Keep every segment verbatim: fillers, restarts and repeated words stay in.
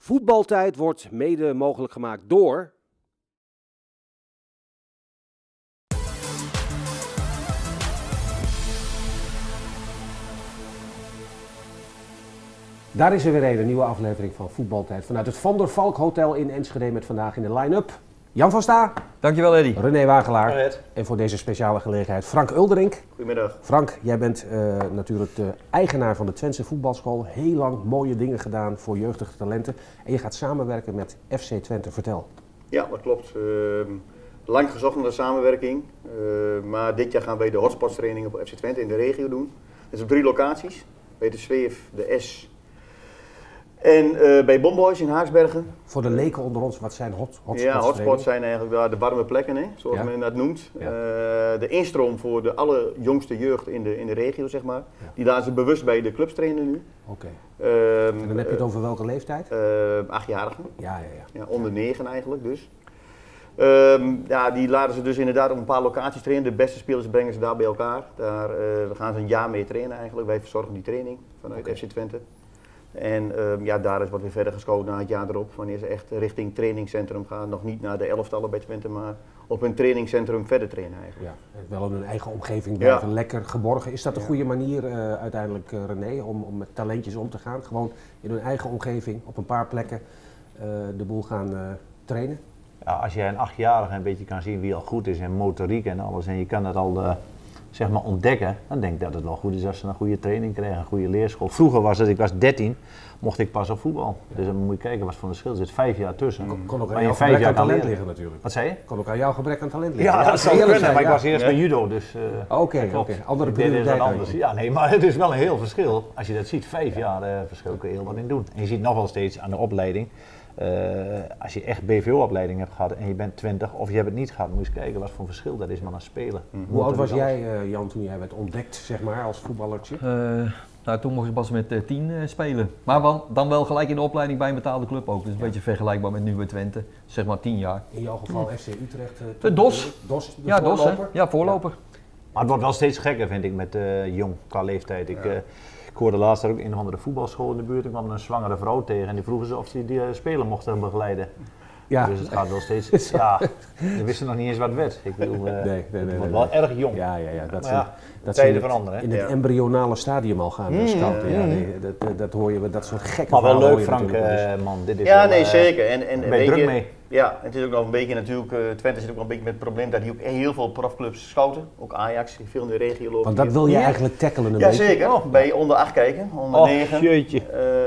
Voetbaltijd wordt mede mogelijk gemaakt door... Daar is er weer een, een nieuwe aflevering van Voetbaltijd vanuit het Van der Valk Hotel in Enschede met vandaag in de line-up Jan van Sta. Dankjewel Eddy. René Wagelaar. Goedemiddag. En voor deze speciale gelegenheid Frank Uldering. Goedemiddag. Frank, jij bent uh, natuurlijk de eigenaar van de Twentse voetbalschool. Heel lang mooie dingen gedaan voor jeugdige talenten. En je gaat samenwerken met F C Twente. Vertel. Ja, dat klopt. Uh, lang gezocht naar de samenwerking. Uh, maar dit jaar gaan wij de hotspotstraining op F C Twente in de regio doen. Dat is op drie locaties. Bij de Zweef, de S en uh, bij Bomboys in Haaksbergen. Voor de leken onder ons, wat zijn hot, hotspots? Ja, hotspots zijn eigenlijk daar de warme plekken, hè, zoals ja. men dat noemt. Ja. Uh, de instroom voor de allerjongste jeugd in de, in de regio, zeg maar. Ja. Die laten ze bewust bij de clubs trainen nu. Oké. Okay. Um, en dan heb je het over welke leeftijd? Uh, achtjarigen. Ja, ja, ja. Ja, onder negen eigenlijk dus. Um, ja, die laten ze dus inderdaad op een paar locaties trainen. De beste spelers brengen ze daar bij elkaar. Daar uh, gaan ze een jaar mee trainen eigenlijk. Wij verzorgen die training vanuit okay. F C Twente. En um, ja, daar is wat weer verder geschoten na het jaar erop. Wanneer ze echt richting trainingscentrum gaan. Nog niet naar de elftallen bij Twente, maar op een trainingscentrum verder trainen eigenlijk. Ja, wel in hun eigen omgeving blijven, ja. Lekker geborgen. Is dat een ja. goede manier uh, uiteindelijk, uh, René, om, om met talentjes om te gaan? Gewoon in hun eigen omgeving, op een paar plekken uh, de boel gaan uh, trainen? Ja, als jij een achtjarige een beetje kan zien wie al goed is in motoriek en alles en je kan dat al uh, zeg maar ontdekken, dan denk ik dat het wel goed is als ze een goede training krijgen, een goede leerschool. Vroeger was het, ik was dertien, mocht ik pas op voetbal. Ja. Dus dan moet je kijken wat voor een verschil er zit. Vijf jaar tussen. Kon, kon ook aan maar jouw vijf gebrek jaar aan talent leren. liggen natuurlijk. Wat zei je? Kon ook aan jouw gebrek aan talent liggen. Ja, ja dat zou kunnen, zijn, maar ja. ik was eerst ja. bij judo, dus... Uh, Oké, okay, oké. Okay. Andere prioriteit anders. Ja, nee, maar het is wel een heel verschil. Als je dat ziet, vijf jaar uh, verschil kun je heel wat in doen. En je ziet nog wel steeds aan de opleiding. Uh, als je echt B V O-opleiding hebt gehad en je bent twintig of je hebt het niet gehad, moet je eens kijken wat voor verschil dat is met een speler. Mm. Hoe oud was jij, uh, Jan, toen jij werd ontdekt, zeg maar, als voetballertje? Uh, nou, toen mocht ik pas met uh, tien uh, spelen. Maar wel, dan wel gelijk in de opleiding bij een betaalde club ook. Dus een ja. beetje vergelijkbaar met nu bij Twente, zeg maar tien jaar. In jouw geval F C Utrecht? Uh, de DOS. DOS, de ja, voorloper? DOS, hè? Ja, voorloper. Ja. Maar het wordt wel steeds gekker, vind ik, met uh, jong qua leeftijd. Ik, ja. uh, Ik hoorde laatst ook in een andere voetbalschool in de buurt, ik kwam een zwangere vrouw tegen en die vroegen ze of ze die uh, speler mochten begeleiden. Ja. Dus het gaat wel steeds, ja, we wisten nog niet eens wat werd. Ik bedoel, uh, nee, nee, nee, het wordt nee, wel nee. erg jong. Ja, ja, ja. Dat ja, dat tijden veranderen. In het ja. embryonale stadium al gaan mm, scouten. Ja, nee, dat, dat hoor je, dat soort gekke maar wel leuk, Frank, uh, man. Dit is ja, wel, nee, uh, zeker. En, en ben je druk je, mee? Ja, het is ook nog een beetje natuurlijk, uh, Twente zit ook nog een beetje met het probleem dat die ook heel veel profclubs scouten. Ook Ajax, veel in de regio lopen. Want dat wil je eigenlijk tackelen een ja, beetje? Ja, zeker. Oh. Bij onder acht kijken, onder oh, negen. Jeetje.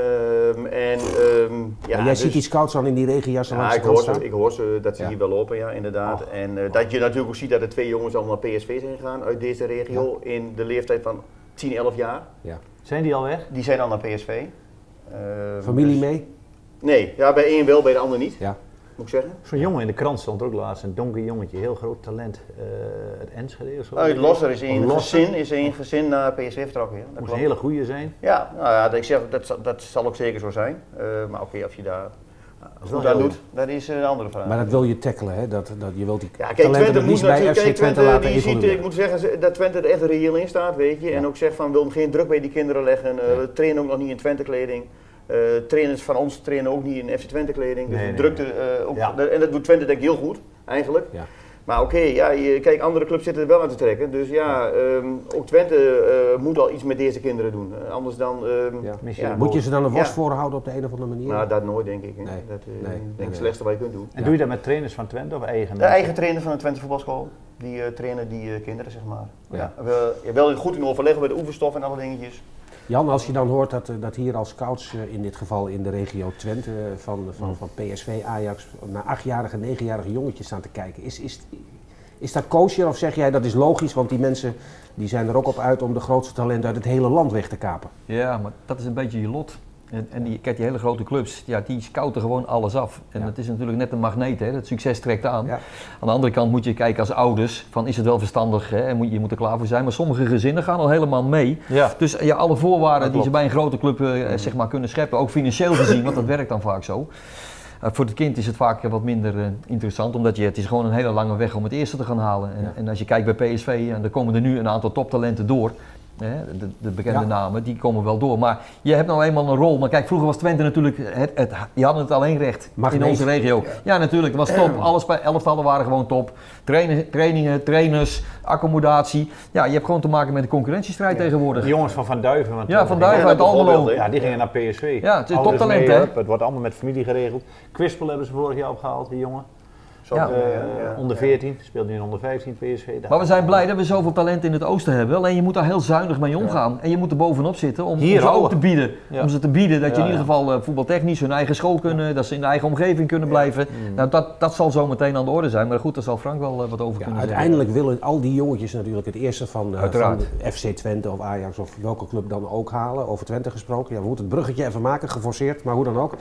Um, en, um, ja, ja, jij dus, ziet die scouts al in die regenjassen ja, langs de ik hoor, staan? ze, ik hoor ze dat ze ja. hier wel lopen, ja, inderdaad. Oh. En uh, dat je natuurlijk ook ziet dat er twee jongens al naar P S V zijn gegaan uit deze regio ja. in de leeftijd van tien, elf jaar. Ja. Zijn die al weg? Die zijn al naar P S V. Uh, Familie dus, mee? Nee, ja, bij één wel, bij de ander niet. Ja. Moet ik zeggen? Zo'n jongen in de krant stond ook laatst, een donker jongetje, heel groot talent, uh, het Enschede of zo. Uit Losser is één gezin, is één gezin naar P S V vertrokken. Ja. Dat moet een hele goeie zijn. Ja, nou ja, ik zeg, dat, dat zal ook zeker zo zijn. Uh, maar oké, okay, of je daar uh, goed aan doet, dat is een andere vraag. Maar dat wil je tackelen, hè? Dat, dat, je wilt die ja, kijk, Twente moet bij F C Twente, Twente laten die ziet, ik moet zeggen dat Twente er echt reëel in staat, weet je. Ja. En ook zegt van, we willen geen druk bij die kinderen leggen. Uh, ja. We trainen ook nog niet in Twente kleding. Uh, trainers van ons trainen ook niet in F C Twente kleding, dus nee, nee, drukte, uh, ook, ja. En dat doet Twente denk ik heel goed, eigenlijk. Ja. Maar oké, okay, ja, je, kijk, andere clubs zitten er wel aan te trekken, dus ja, um, ook Twente uh, moet al iets met deze kinderen doen, uh, anders dan... Um, ja. Ja. Moet je ze dan een worst ja. voorhouden op de een of andere manier? Nou, dat nooit denk ik, hè. Nee. Dat is uh, nee. denk nee. het slechtste wat je kunt doen. En ja. doe je dat met trainers van Twente of eigen? De eigen trainer van de Twente voetbalschool, die uh, trainen die uh, kinderen, zeg maar. Ja. Ja. We, ja, wel goed in overleg met de oefenstof en alle dingetjes. Jan, als je dan hoort dat, dat hier als scouts, in dit geval in de regio Twente, van, van, van P S V, Ajax, naar achtjarige, negenjarige jongetjes staan te kijken, is, is, is dat kosher of zeg jij dat is logisch, want die mensen die zijn er ook op uit om de grootste talenten uit het hele land weg te kapen? Ja, maar dat is een beetje je lot. En, en die, kijk, die hele grote clubs, ja, die scouten gewoon alles af. En ja. het is natuurlijk net een magneet, hè, dat succes trekt aan. Ja. Aan de andere kant moet je kijken als ouders, van is het wel verstandig, hè, moet, je moet er klaar voor zijn. Maar sommige gezinnen gaan al helemaal mee. Ja. Dus ja, alle voorwaarden die ze bij een grote club uh, zeg maar, kunnen scheppen, ook financieel gezien, want dat werkt dan vaak zo. Uh, voor het kind is het vaak wat minder uh, interessant, omdat je, het is gewoon een hele lange weg om het eerste te gaan halen. En, ja. en als je kijkt bij P S V, en er komen er nu een aantal toptalenten door. hè, de, de bekende ja. namen, die komen wel door. Maar je hebt nou eenmaal een rol. Maar kijk, vroeger was Twente natuurlijk, het, het, die hadden het alleen recht Magneet. in onze regio. Ja, ja natuurlijk, het was top. Alles bij elftallen waren gewoon top. Trainen, trainingen, trainers, accommodatie. Ja, je hebt gewoon te maken met een concurrentiestrijd ja. tegenwoordig. De jongens van Van Duiven. Want ja, Van Duiven uit Almelo. Ja, die gingen naar P S V. Ja, het is toptalent, hè? Het wordt allemaal met familie geregeld. Kwispel hebben ze vorig jaar opgehaald, die jongen. Ja. Uh, ja. onder veertien, speelde in onder vijftien P S V. Maar we zijn blij dat we zoveel talent in het oosten hebben. Alleen je moet daar heel zuinig mee omgaan. Ja. En je moet er bovenop zitten om, om ze ook te bieden. Ja. Om ze te bieden dat ja, je in ieder geval uh, voetbaltechnisch hun eigen school kunnen, dat ze in de eigen omgeving kunnen blijven. Ja. Nou, dat, dat zal zo meteen aan de orde zijn. Maar goed, daar zal Frank wel uh, wat over ja, kunnen zeggen. Uiteindelijk willen al die jongetjes natuurlijk het eerste van, uh, van F C Twente of Ajax of welke club dan ook halen. Over Twente gesproken. Ja, we moeten het bruggetje even maken, geforceerd, maar hoe dan ook.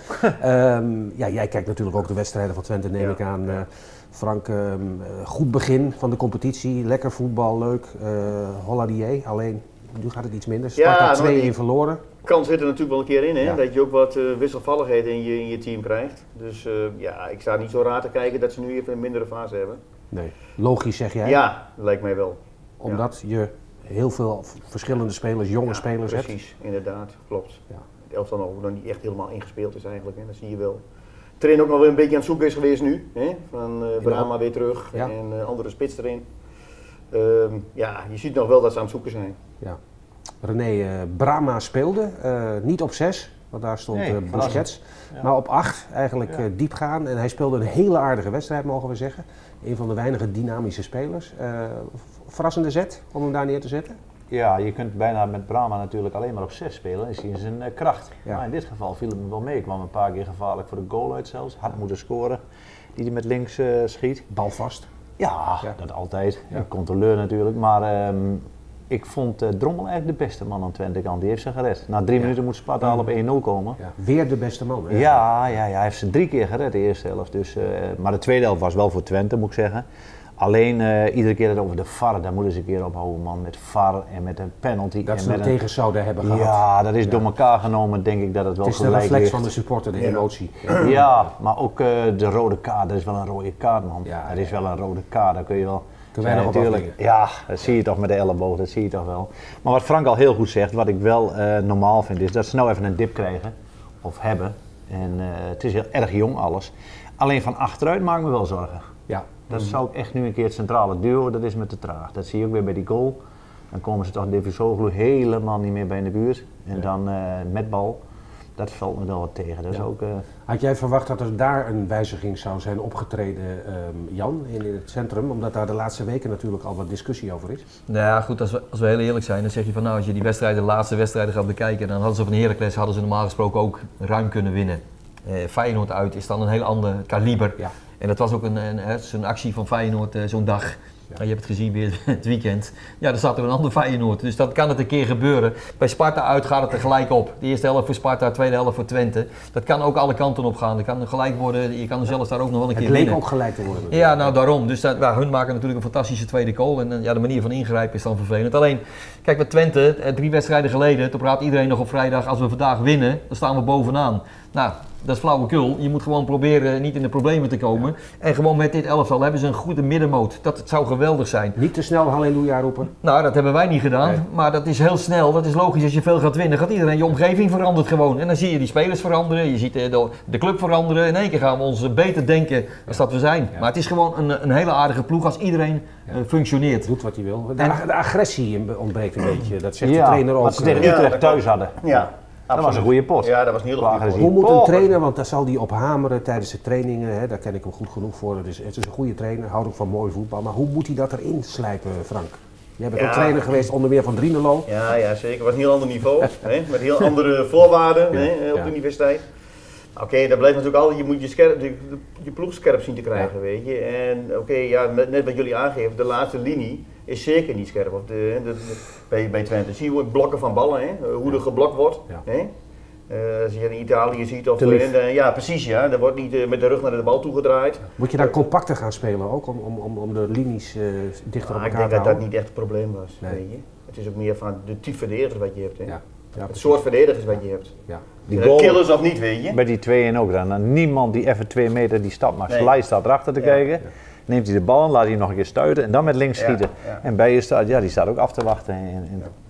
um, ja, jij kijkt natuurlijk ook de wedstrijden van Twente, neem ja. ik aan. Uh, Frank, uh, goed begin van de competitie, lekker voetbal, leuk, uh, Holladier, alleen nu gaat het iets minder, Sparta ja, twee één verloren. Kans zit er natuurlijk wel een keer in, hè? Ja. Dat je ook wat uh, wisselvalligheden in je, in je team krijgt. Dus uh, ja, ik sta niet zo raar te kijken dat ze nu even een mindere fase hebben. Nee, logisch zeg jij? Ja, lijkt mij wel. Omdat ja. je heel veel verschillende spelers, jonge ja, spelers precies, hebt? Precies, inderdaad, klopt. Ja. Het elftal nog, nog niet echt helemaal ingespeeld is eigenlijk, hè? Dat zie je wel. Train ook nog wel een beetje aan het zoeken is geweest nu. Hè? Van uh, Brahma weer terug ja. en uh, andere spits erin. Uh, ja, je ziet nog wel dat ze aan het zoeken zijn. Ja. René, uh, Brahma speelde, uh, niet op zes, want daar stond nee, uh, Busquets, ja. maar op acht eigenlijk ja. uh, diep gaan. En hij speelde een hele aardige wedstrijd, mogen we zeggen. Een van de weinige dynamische spelers. Uh, verrassende zet om hem daar neer te zetten? Ja, je kunt bijna met Brahma natuurlijk alleen maar op zes spelen, is hij in zijn uh, kracht. Ja. Maar in dit geval viel het me wel mee. Ik kwam een paar keer gevaarlijk voor de goal uit zelfs. Had moeten scoren, die hij met links uh, schiet. Bal vast. Ja, ja. dat altijd. Ja. Controleur natuurlijk. Maar um, ik vond uh, Drommel eigenlijk de beste man aan de Twente-kant. Die heeft ze gered. Na drie ja. minuten moet Sparta al op één nul komen. Ja. Weer de beste man. Hè? Ja, ja, ja, hij heeft ze drie keer gered de eerste helft. Dus, uh, maar de tweede helft was wel voor Twente, moet ik zeggen. Alleen uh, iedere keer het over de V A R, daar moeten ze een keer ophouden, man. Met V A R en met een penalty. Dat en ze met een tegen zouden hebben gehad. Ja, dat is ja. door elkaar genomen, denk ik dat het wel gelijk is. Het is de reflex ligt. van de supporter, de ja. emotie. Ja. ja, maar ook uh, de rode kaart, dat is wel een rode kaart, man. Ja, dat is wel een rode kaart, daar kun je wel... Te weinig op afleggen. Ja, dat zie je toch met de elleboog, dat zie je toch wel. Maar wat Frank al heel goed zegt, wat ik wel uh, normaal vind, is dat ze nou even een dip krijgen. Of hebben. En uh, het is heel erg jong alles. Alleen van achteruit maak ik me wel zorgen. Ja. Dat zou ik echt nu een keer het centrale duo, dat is me te traag. Dat zie je ook weer bij die goal. Dan komen ze toch Devisoglu helemaal niet meer bij in de buurt. En ja. dan uh, met bal, dat valt me wel wat tegen. Dat is ja. ook, uh... Had jij verwacht dat er daar een wijziging zou zijn opgetreden, um, Jan, in, in het centrum? Omdat daar de laatste weken natuurlijk al wat discussie over is. Nou ja, goed, als we, als we heel eerlijk zijn, dan zeg je van nou, als je die wedstrijden, de laatste wedstrijden gaat bekijken, dan hadden ze van Heracles hadden ze normaal gesproken ook ruim kunnen winnen. Uh, Feyenoord uit is dan een heel ander kaliber. Ja. En dat was ook een, een, een, zo'n actie van Feyenoord, uh, zo'n dag. Ja. Je hebt het gezien weer het weekend. Ja, er zat er een ander Feyenoord. Dus dat kan het een keer gebeuren. Bij Sparta uit gaat het er gelijk op. De eerste helft voor Sparta, de tweede helft voor Twente. Dat kan ook alle kanten op gaan. Dat kan gelijk worden. Je kan er zelfs daar ook nog wel een het keer winnen. Het leek ook gelijk te worden. Ja, nou daarom. Dus dat, ja, hun maken natuurlijk een fantastische tweede goal. En ja, de manier van ingrijpen is dan vervelend. Alleen, kijk met Twente, drie wedstrijden geleden, toen praat iedereen nog op vrijdag, als we vandaag winnen, dan staan we bovenaan. Nou, dat is flauwekul. Je moet gewoon proberen niet in de problemen te komen. Ja. En gewoon met dit elftal hebben ze een goede middenmoot. Dat het zou geweldig zijn. Niet te snel halleluja roepen. Nou, dat hebben wij niet gedaan. Nee. Maar dat is heel snel. Dat is logisch. Als je veel gaat winnen, gaat iedereen. Je omgeving verandert gewoon. En dan zie je die spelers veranderen. Je ziet de, de club veranderen. In één keer gaan we ons beter denken als ja. dat we zijn. Ja. Maar het is gewoon een, een hele aardige ploeg als iedereen ja. uh, functioneert. Doet wat hij wil. De, de agressie ontbreekt een beetje. Dat zegt ja, de trainer ook. Wat ze tegen Utrecht ja, thuis hadden. Ja. Dat was een goede pot. Ja, dat was een hele goede pot. Hoe moet een trainer, want daar zal hij op hameren tijdens de trainingen, hè, daar ken ik hem goed genoeg voor. Het is, het is een goede trainer, houdt ook van mooi voetbal. Maar hoe moet hij dat erin slijpen, Frank? Jij bent ja. ook trainer geweest, onder meer van Drienelo. Ja, ja, zeker. Het was een heel ander niveau, hè, met heel andere voorwaarden ja. hè, op ja. de universiteit. Oké, okay, dat blijft natuurlijk al, je moet je, scherp, je, je ploeg scherp zien te krijgen, ja. weet je. En oké, okay, ja, net wat jullie aangeven, de laatste linie is zeker niet scherp. Of de, de, de, bij, bij Twente zie je blokken van ballen, hè, hoe er geblokt wordt. Ja. Hè. Uh, als je in Italië ziet, of in de, ja precies, ja, er wordt niet uh, met de rug naar de bal toe gedraaid. Moet je dan compacter gaan spelen ook, om, om, om de linies uh, dichter ah, op elkaar te houden? Ik denk dat dat niet echt het probleem was, nee. weet je. Het is ook meer van de type verdediger wat je hebt, hè. Ja. Ja, het soort verdedigers wat je hebt. Ja. Die goal, killers of niet, weet je. Bij die twee en ook dan. dan. Niemand die even twee meter die stap maakt. Nee. Sly staat erachter te ja. kijken. Ja. Neemt hij de bal, laat hij hem nog een keer stuiten en dan met links schieten. Ja. Ja. En Bijen staat, ja, die staat ook af te wachten. En, en ja.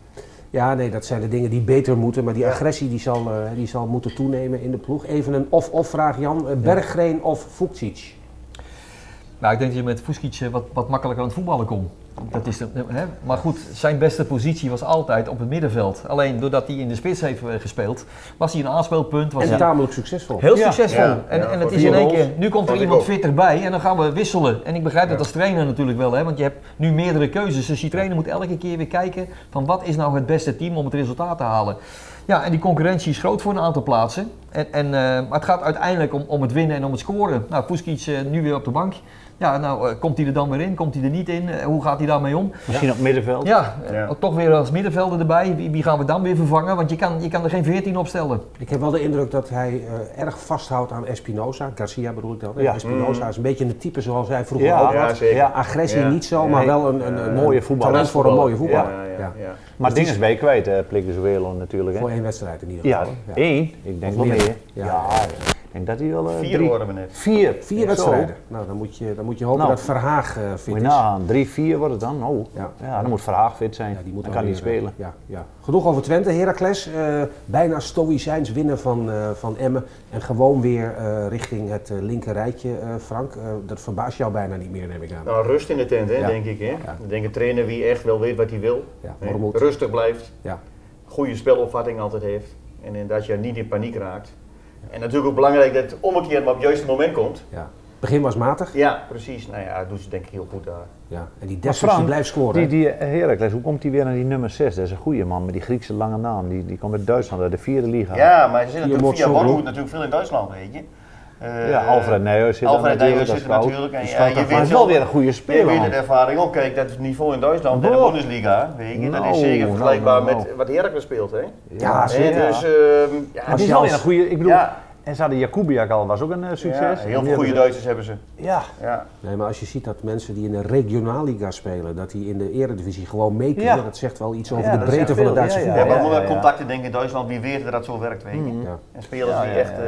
Ja, nee, dat zijn de dingen die beter moeten, maar die ja. agressie die zal, uh, die zal moeten toenemen in de ploeg. Even een of-of vraag, Jan. Uh, Berggren ja. of Vukcic? Nou, ik denk dat je met Vukcic wat, wat makkelijker aan het voetballen kon. Dat is de, hè? Maar goed, zijn beste positie was altijd op het middenveld. Alleen doordat hij in de spits heeft gespeeld, was hij een aanspeelpunt. Was en hij tamelijk succesvol. Heel succesvol. Ja, en, ja, en het is in één keer, nu komt er iemand fitter bij en dan gaan we wisselen. En ik begrijp dat als trainer natuurlijk wel, hè, want je hebt nu meerdere keuzes. Dus die trainer moet elke keer weer kijken van wat is nou het beste team om het resultaat te halen. Ja, en die concurrentie is groot voor een aantal plaatsen. En, en, uh, maar het gaat uiteindelijk om, om het winnen en om het scoren. Nou, Vukcic uh, nu weer op de bank. Ja, nou, uh, komt hij er dan weer in? Komt hij er niet in? Uh, hoe gaat hij daarmee om? Misschien ja. op middenveld? Ja, uh, ja, toch weer als middenvelder erbij. Wie, wie gaan we dan weer vervangen? Want je kan, je kan er geen veertien opstellen. Ik heb wel de indruk dat hij uh, erg vasthoudt aan Espinosa. Garcia bedoel ik dan. Ja. Espinosa mm. is een beetje een type zoals hij vroeger ja, ook ja, had. Ja. Agressie ja. niet zo, maar ja. wel een, een, een mooie voetballer. Talent voor een mooie voetballer. Ja, ja, ja, ja. Maar dus dingen ben je kwijt, hè, Plikkerswelo natuurlijk. Hè? Voor één wedstrijd in ieder geval. Ja, één. Ik denk wel meer. meer. Ja, ja. Ik denk dat hij wel uh, vier drie, worden we net. Vier. Vier ja, wedstrijden. Zo. Nou, dan moet je, dan moet je hopen nou, dat Verhaag uh, fit moet je is. Nou, drie, vier wordt het dan. Oh. Ja. ja, dan moet Verhaag fit zijn. Ja, die moet dan kan hij spelen. Ja, ja. Genoeg over Twente. Heracles, uh, bijna stoïcijns winnen van, uh, van Emmen. En gewoon weer uh, richting het uh, linker rijtje, uh, Frank. Uh, dat verbaast jou bijna niet meer, neem ik aan. Nou, rust in de tent, hè, ja. denk ik. Hè? Ja. Ik denk een trainer wie echt wel weet wat hij wil. Ja, rustig blijft. Ja. Goede spelopvatting altijd heeft. En, en dat je niet in paniek raakt. En natuurlijk ook belangrijk dat het omgekeerd maar op het juiste moment komt. Ja. Het begin was matig. Ja, precies. Nou ja, dat doen ze denk ik heel goed daar. Ja. En die Dessers die blijft scoren. Die, die Heracles, hoe komt hij weer naar die nummer zes? Dat is een goede man met die Griekse lange naam. Die, die komt uit Duitsland, uit de vierde liga. Ja, maar ze zitten natuurlijk via Bonhoeffer natuurlijk veel in Duitsland, weet je. Uh, ja, Alfred Nijhuis zit Alfred er natuurlijk. Zit natuurlijk en, ja, je weet wel weer een goede speler. Je weet de ervaring ook. Kijk, dat is het niveau in Duitsland en de Bundesliga, weet je, dat is zeker vergelijkbaar no, no, no. met wat Heracles speelt, hè? Ja, zeker. Dus, uh, ja, het is wel weer een goede. Ik bedoel, ja. En ze hadden Jakubiak al, was ook een uh, succes. Ja, heel veel goede Duitsers hebben ze. Ja. ja. Nee, maar als je ziet dat mensen die in de regionalliga spelen, dat die in de eredivisie gewoon mee kunnen, ja. dat zegt wel iets over ja, de breedte van de Duitse voetbal. Ja, ja, ja, ja, ja, ja. contacten denk ik in Duitsland, wie weet dat dat zo werkt, weet je. Mm. Ja. En spelers ja, die ja, echt... Uh,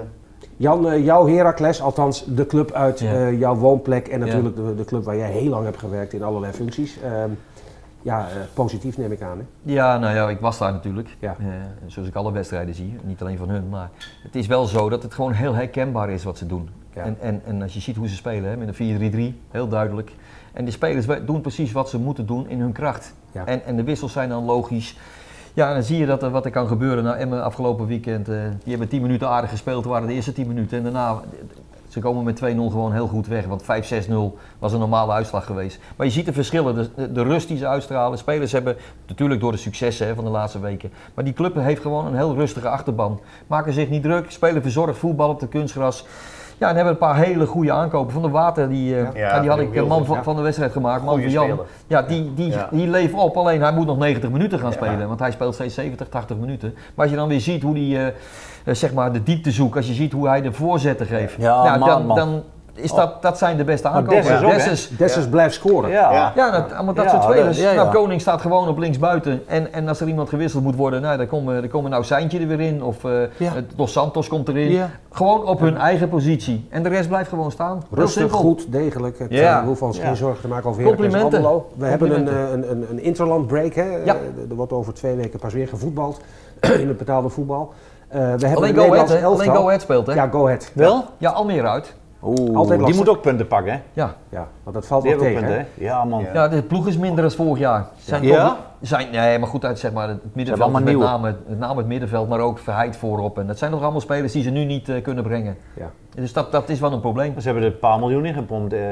Jan, uh, jouw Heracles, althans de club uit ja. uh, jouw woonplek en natuurlijk ja. de, de club waar jij heel lang hebt gewerkt in allerlei functies. Uh, Ja, uh, positief neem ik aan. Hè? Ja, nou ja, ik was daar natuurlijk. Ja. Uh, zoals ik alle wedstrijden zie, niet alleen van hun. Maar het is wel zo dat het gewoon heel herkenbaar is wat ze doen. Ja. En, en, en als je ziet hoe ze spelen, hè, met een vier drie drie, heel duidelijk. En de spelers doen precies wat ze moeten doen in hun kracht. Ja. En, en de wissels zijn dan logisch. Ja, en dan zie je dat er, wat er kan gebeuren. Nou, Emmen afgelopen weekend, uh, die hebben tien minuten aardig gespeeld, waren de eerste tien minuten. En daarna... Ze komen met twee nul gewoon heel goed weg, want vijf zes nul was een normale uitslag geweest. Maar je ziet de verschillen, de, de, de rust die ze uitstralen. Spelers hebben, natuurlijk door de successen hè, van de laatste weken, maar die club heeft gewoon een heel rustige achterban. Maken zich niet druk, spelen verzorgd voetbal op de kunstgras. Ja, en hebben een paar hele goede aankopen. Van de Water, die, uh, ja, ja, die had ik een man van, van de wedstrijd gemaakt, man van Jan. Ja, die, die, ja. die leeft op, alleen hij moet nog negentig minuten gaan spelen, ja. want hij speelt steeds zeventig, tachtig minuten. Maar als je dan weer ziet hoe die... Uh, Uh, zeg maar de diepte zoekt, als je ziet hoe hij de voorzetten geeft, ja, nou, man, dan, man. dan is dat, dat zijn de beste aankopen. Dessers ja. ja. blijft scoren. Ja, ja. ja dat, maar dat ja, soort spelers. Ja, ja. Nou, Koning staat gewoon op linksbuiten en, en als er iemand gewisseld moet worden, nou, dan komen, dan komen nou Seintje er weer in of uh, ja. Dos Santos komt erin. Ja. Gewoon op hun ja. eigen positie en de rest blijft gewoon staan. Rustig, goed, degelijk. Het ja. uh, hoeft ons geen ja. zorgen te maken over Heracles Almelo. We hebben een, een, een, een interland break, hè. Ja. Uh, er wordt over twee weken pas weer gevoetbald in het betaalde voetbal. Uh, we hebben alleen, Go Ahead, alleen Go Ahead speelt, hè? Ja, Go Ahead. Wel? Ja, Almere uit. Oeh, Altijd die moet ook punten pakken, hè? Ja. Ja, want dat valt wel tegen, punten, hè? Ja, man. Ja. ja, de ploeg is minder dan vorig jaar. Zijn ja? Toch, zijn, nee, maar goed uit, zeg maar, het middenveld is met name, met name het middenveld, maar ook Verheid voorop. En dat zijn nog allemaal spelers die ze nu niet uh, kunnen brengen. Ja. Dus dat, dat is wel een probleem. Ze hebben er een paar miljoen in gepompt. Uh,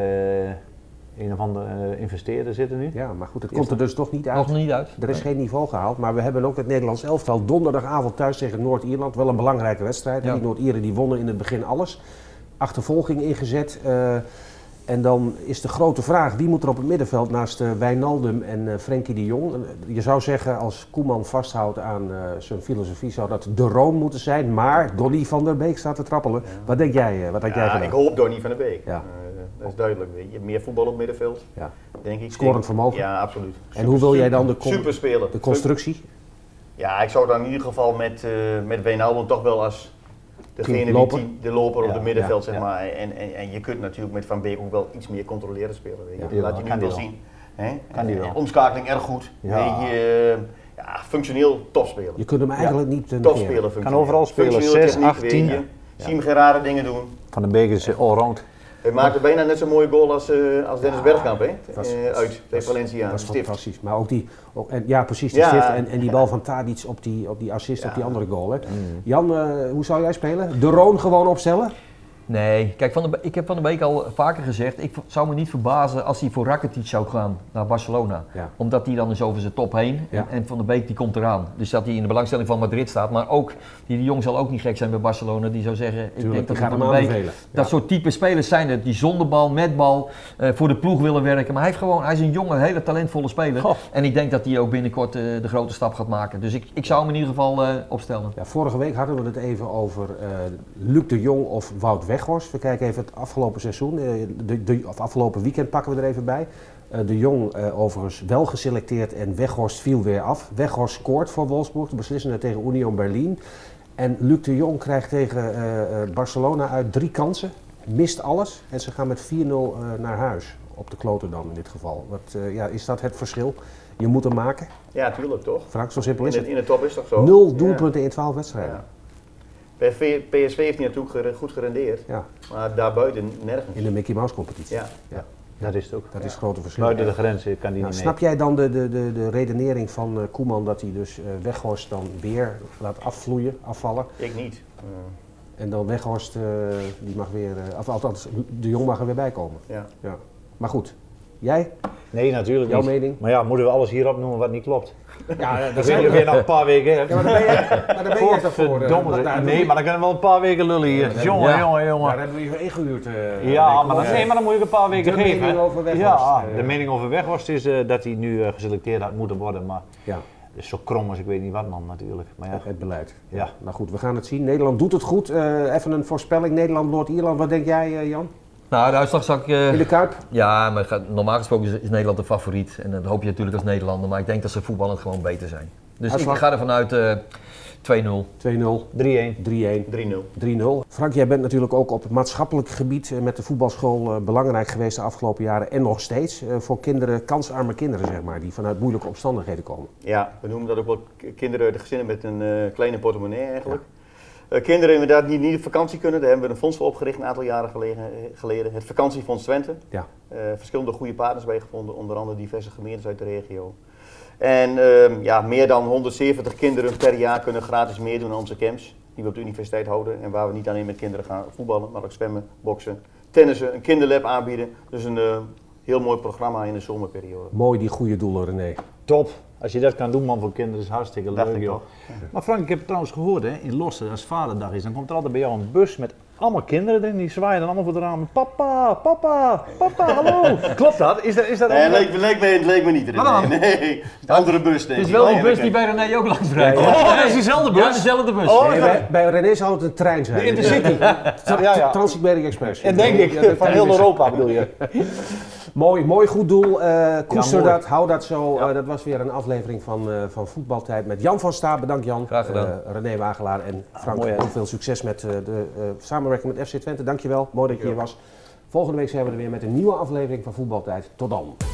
Een of andere uh, investeerder zitten nu. Ja, maar goed, het komt er dus toch niet uit. Nog niet uit. Er is nee. geen niveau gehaald, maar we hebben ook het Nederlands elftal donderdagavond thuis tegen Noord-Ierland. Wel een belangrijke wedstrijd. Ja. Die Noord-Ieren die wonnen in het begin alles. Achtervolging ingezet. Uh, en dan is de grote vraag, wie moet er op het middenveld naast uh, Wijnaldum en uh, Frenkie de Jong? Je zou zeggen, als Koeman vasthoudt aan uh, zijn filosofie, zou dat de Roon moeten zijn. Maar Donny van der Beek staat te trappelen. Ja. Wat denk jij? Uh, wat denk ja, jij ik hoop Donny van der Beek. Ja. Uh, Dat is duidelijk. Je hebt meer voetbal op het middenveld, ja. denk ik. Scorend vermogen. Ja, absoluut. Super, en hoe wil jij dan de, con super de constructie? Ja, ik zou dan in ieder geval met, uh, met Wijnaldum toch wel als degene loper. die de loper ja, op het middenveld, ja, zeg maar. Ja. En, en, en je kunt natuurlijk met Van Beek ook wel iets meer controleren spelen. Weet je. Ja, dat laat je nu wel zien. Hè? Kan die wel. Omschakeling erg goed. Ja. Weet je, ja, functioneel topspeler. Je kunt hem eigenlijk ja. niet uh, topspeler. Kan overal spelen, zes, acht, tien. Ja. Zie hem geen rare dingen doen. Van den Beek is allround. Hij maakte bijna net zo'n mooie goal als, uh, als Dennis ja, Bergkamp, hè? Was, uh, uit tegen Valencia. Dat is fantastisch. Maar ook die, ook, en, ja precies, die ja, stift en, en die bal van Tadic op die, op die assist ja. op die andere goal. Hè. Mm. Jan, uh, hoe zou jij spelen? De Roon gewoon opstellen? Nee, kijk, van de, ik heb Van der Beek al vaker gezegd, ik zou me niet verbazen als hij voor Rakitic zou gaan naar Barcelona. Ja. Omdat hij dan is over zijn top heen ja. en, en Van der Beek die komt eraan. Dus dat hij in de belangstelling van Madrid staat, maar ook, die, die jong zal ook niet gek zijn bij Barcelona, die zou zeggen, Tuurlijk, ik denk dat Van Van der Beek, ja. dat soort type spelers zijn het, die zonder bal, met bal, uh, voor de ploeg willen werken. Maar hij, heeft gewoon, hij is een jonge, hele talentvolle speler. Goh. En ik denk dat hij ook binnenkort uh, de grote stap gaat maken. Dus ik, ik zou hem in ieder geval uh, opstellen. Ja, vorige week hadden we het even over uh, Luc de Jong of Wout Weghorst. We kijken even het afgelopen seizoen, de, de, of afgelopen weekend pakken we er even bij. Uh, de Jong uh, overigens wel geselecteerd en Weghorst viel weer af. Weghorst scoort voor Wolfsburg, de beslissende tegen Union Berlin. En Luc de Jong krijgt tegen uh, Barcelona uit drie kansen, mist alles en ze gaan met vier nul uh, naar huis. Op de kloten dan in dit geval. Wat, uh, ja, is dat het verschil? Je moet hem maken? Ja, tuurlijk toch. Frank, zo simpel is in het. In de top is toch zo? Nul doelpunten ja. in twaalf wedstrijden. Ja. Bij P S V heeft hij natuurlijk goed gerendeerd, ja. maar daarbuiten nergens. In de Mickey Mouse competitie. Ja. Ja. Dat is het ook. Dat ja. is het grote verschil. Buiten de grenzen kan hij nou, niet snap mee. jij dan de, de, de, de redenering van uh, Koeman dat hij dus uh, Weghorst dan weer laat afvloeien, afvallen? Ik niet. Uh. En dan Weghorst, uh, die mag weer, uh, of althans de Jong mag er weer bij komen. Ja. Ja. Maar goed, jij? Nee, natuurlijk Jouw niet. mening? Maar ja, moeten we alles hier opnoemen wat niet klopt? Ja, dat zijn we weer nog een paar weken. Hè? Ja, maar daar ben je, maar daar ben je daarvoor. Uh, nee, maar dan kunnen we wel een paar weken lullen hier. Ja, jongen, ja. jongen, jongen. Daar hebben we je ingehuurd. Uh, ja, maar, dan, nee, maar dan moet ik een paar weken de geven. Mening over Weghorst, ja, uh, de mening over Weghorst is uh, dat hij nu uh, geselecteerd had moeten worden. Maar ja. is zo krom als ik weet niet wat man natuurlijk. Maar ja. Het beleid. Ja. Ja. Nou goed, we gaan het zien. Nederland doet het goed. Uh, even een voorspelling. Nederland, Noord-Ierland. Wat denk jij, uh, Jan? Nou, de uitslag zag ik... Uh, in de Kuip? Ja, maar gaat, normaal gesproken is, is Nederland de favoriet. En dat hoop je natuurlijk als Nederlander. Maar ik denk dat ze voetballend gewoon beter zijn. Dus uitslag? Ik ga er vanuit uh, twee nul. twee nul. drie één. drie één. drie nul. drie nul. Frank, jij bent natuurlijk ook op het maatschappelijk gebied uh, met de voetbalschool uh, belangrijk geweest de afgelopen jaren. En nog steeds. Uh, voor kinderen, kansarme kinderen zeg maar, die vanuit moeilijke omstandigheden komen. Ja, we noemen dat ook wel kinderen, de gezinnen met een uh, kleine portemonnee eigenlijk. Ja. Uh, kinderen inderdaad die niet op vakantie kunnen, daar hebben we een fonds voor opgericht een aantal jaren geleden. geleden. Het Vakantiefonds Twente. Ja. Uh, verschillende goede partners bij gevonden, onder andere diverse gemeentes uit de regio. En uh, ja, meer dan honderdzeventig kinderen per jaar kunnen gratis meedoen aan onze camps, die we op de universiteit houden. En waar we niet alleen met kinderen gaan voetballen, maar ook zwemmen, boksen, tennissen, een kinderlab aanbieden. Dus een uh, heel mooi programma in de zomerperiode. Mooi die goede doelen, René. Top. Als je dat kan doen, man, voor kinderen, is hartstikke leuk, joh. Ja. Maar Frank, ik heb het trouwens gehoord, hè, in Lossen, als vaderdag is, dan komt er altijd bij jou een bus met allemaal kinderen erin, die zwaaien dan allemaal voor de ramen. Papa, papa, papa, hallo. Klopt dat? Is dat, is dat nee, het leek, leek, me, het leek me niet erin. Nee, nee. De andere bus, denk ik. Het is wel die bus die bij René ook langs rijdt. Ja, ja. Oh, dat is diezelfde bus? Ja, dezelfde bus. Oh, nee, bij, bij René zou het een trein zijn. De Intercity. Tra ja, ja. Trans-Siberië Express. En denk ik, ja, van heel Europa bedoel je. Mooi, mooi goed doel. Uh, koester ja, dat, hou dat zo. Ja. Uh, dat was weer een aflevering van, uh, van Voetbaltijd met Jan van Staap. Bedankt Jan. Graag gedaan. Uh, René Wagelaar en Frank. Ah, mooi, heel veel succes met uh, de uh, samenwerking met F C Twente. Dankjewel. Mooi dat je hier was. Volgende week zijn we er weer met een nieuwe aflevering van Voetbaltijd. Tot dan.